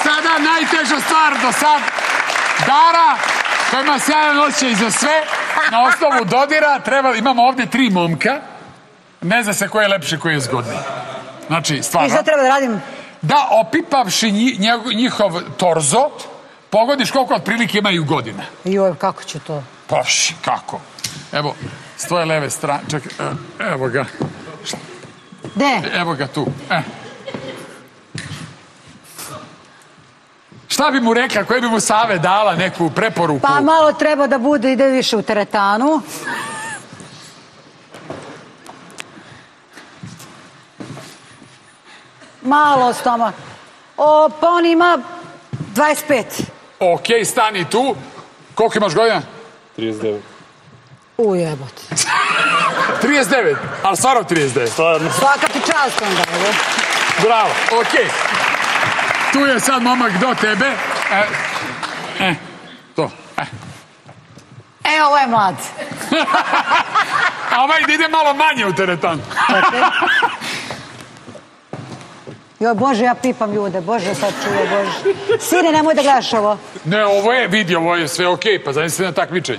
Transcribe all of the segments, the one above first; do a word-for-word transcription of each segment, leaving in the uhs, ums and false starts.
sada najteža stvar do sad. Dara, koja ima sjajan osjećaj za sve, na osnovu dodira, treba, imamo ovdje tri momka. Ne zna se ko je lepši, ko je zgodniji. Znači, stvarno. I šta treba da radim? Da, opipavši njihov torzo, pogodiš koliko otprilike imaju godina. Joj, kako ću to? Paš, kako? Evo, s tvoje leve strane, čekaj, evo ga. Gde? Evo ga tu. E. Šta bi mu rekla, koje bi mu Save dala, neku preporuku? Pa malo treba da bude, ide više u teretanu. Malo stomak. O, pa on ima dvadeset pet. Okej, stani tu. Koliko imaš godina? trideset devet. Ujebote. trideset devet, ali stvarno trideset devet. Stvarno. Svaka ti čast onda, evo. Bravo, okej. Tu je sad momak do tebe. E, e, to, e. E, ovo je mlad. A ovaj ide malo manje u teretan. Joj, Bože, ja pipam ljude, Bože, sad čuje, Bože. Sine, nemoj da gledaš ovo. Ne, ovo je, vidi, ovo je sve okej, pa zamisli na takmičenju.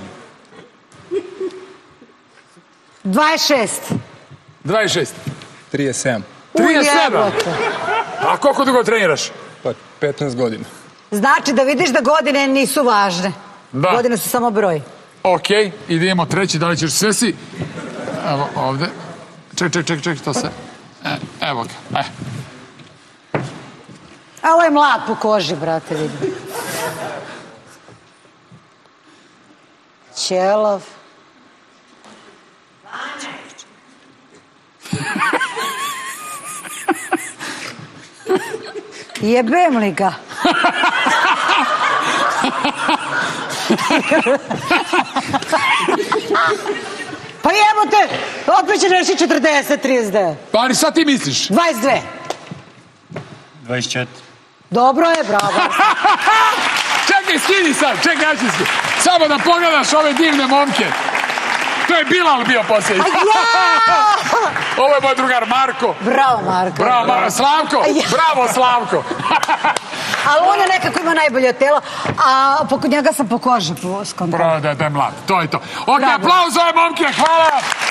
dvadeset šest. dvadeset šest. trideset sedam. trideset sedam. Ujebote. A koliko dugo treniraš? Pa petnaest godina. Znači da vidiš da godine nisu važne. Da. Godine su samo broj. Okej, idemo treći, da li ćeš sve si? Evo, ovde. Ček, ček, ček, ček, to se... E, evo ga, e. A ovo je mlad po koži, brate, vidim. Ćelav. Jebem li ga? Pa jebote, opet će reći četrdeset, trideset devet. Pa ali šta ti misliš? dvadeset dve. dvadeset četiri. Dobro je, bravo. Čekaj, skini sad, čekaj, ja ću skini. Samo da pogledaš ove divne momke. To je Bilal bio posljednji. Ovo je moj drugar Marko. Bravo, Marko. Bravo, Marko. Slavko. Bravo, Slavko. Ali on je nekako ima najbolje telo, a poko njega sam po koži skontala. Bravo, da je mlad. To je to. Ok, aplauz ove momke, hvala.